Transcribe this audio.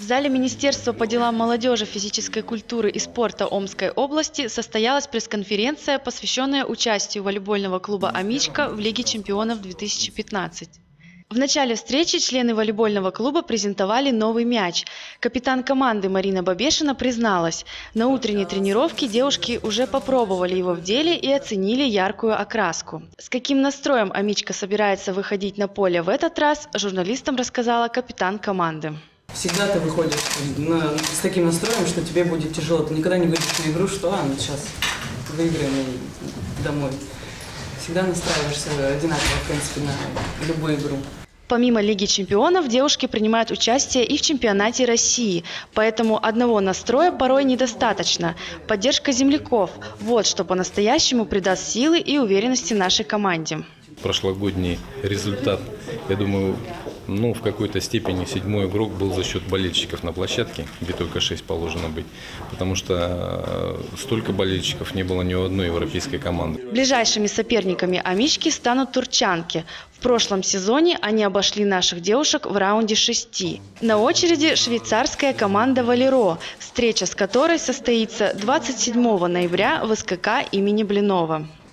зале Министерства по делам молодежи, физической культуры и спорта Омской области состоялась пресс-конференция, посвященная участию волейбольного клуба «Амичка» в Лиге чемпионов 2015. В начале встречи члены волейбольного клуба презентовали новый мяч. Капитан команды Марина Бабешина призналась, на утренней тренировке девушки уже попробовали его в деле и оценили яркую окраску. С каким настроем «Амичка» собирается выходить на поле в этот раз, журналистам рассказала капитан команды. Всегда ты выходишь с таким настроем, что тебе будет тяжело. Ты никогда не выйдешь на игру, что сейчас выиграем и домой. Всегда настраиваешься одинаково, в принципе, на любую игру. Помимо Лиги чемпионов, девушки принимают участие и в чемпионате России, поэтому одного настроя порой недостаточно. Поддержка земляков – вот что по-настоящему придаст силы и уверенности нашей команде. Прошлогодний результат, я думаю, в какой-то степени 7-й игрок был за счет болельщиков на площадке, где только 6 положено быть, потому что столько болельщиков не было ни у одной европейской команды. Ближайшими соперниками «Амички» станут турчанки. В прошлом сезоне они обошли наших девушек в раунде 6. На очереди швейцарская команда «Валеро», встреча с которой состоится 27 ноября в СКК имени Блинова.